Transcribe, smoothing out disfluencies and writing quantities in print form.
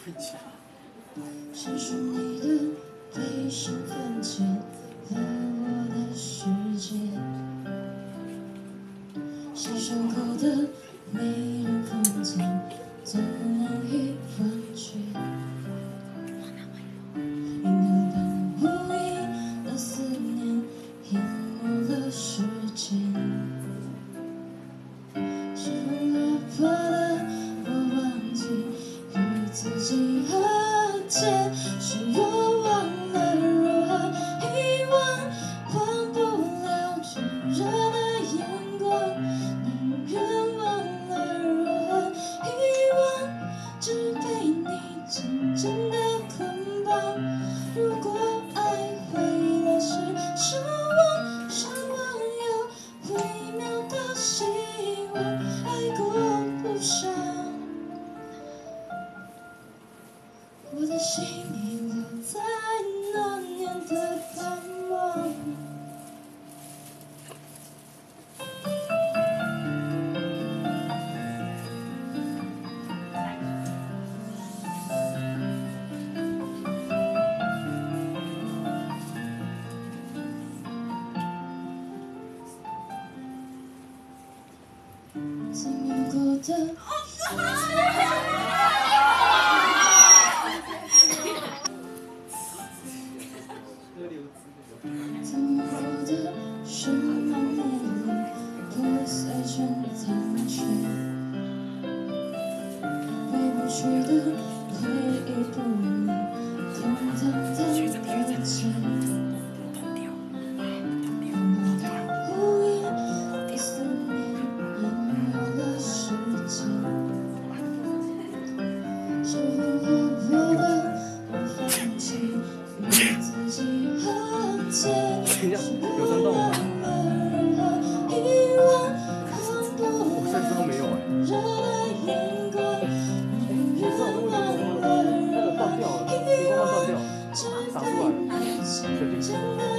闪烁你的悲伤分解了我的世界，小伤口的每人空间都难以完结。银河般无垠的思念淹没了时间，是落魄的我忘记与自己和解，是我忘了如何遗忘，忘不了炙热的眼光，宁愿忘了如何遗忘，只被你紧紧的捆绑。如果爱毁了是失望，失望有微妙的希望，爱过不上，我的心已留在那年的傍晚。曾有过的曾有过的是满美丽破碎成残缺，回不去的回忆不已空荡荡的街，无言的思念淹没了世界，是落魄的我放弃与自己和解，是我忘了如何遗忘，忘不了热的眼光，宁愿忘了如何遗忘，只被你紧紧的